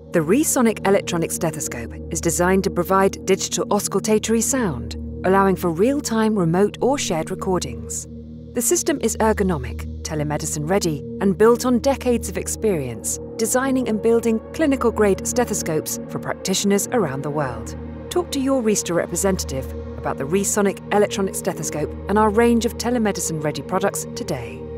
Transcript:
The Resonic electronic stethoscope is designed to provide digital auscultatory sound, allowing for real-time remote or shared recordings. The system is ergonomic, telemedicine ready, and built on decades of experience, designing and building clinical-grade stethoscopes for practitioners around the world. Talk to your Riester representative about the Resonic electronic stethoscope and our range of telemedicine-ready products today.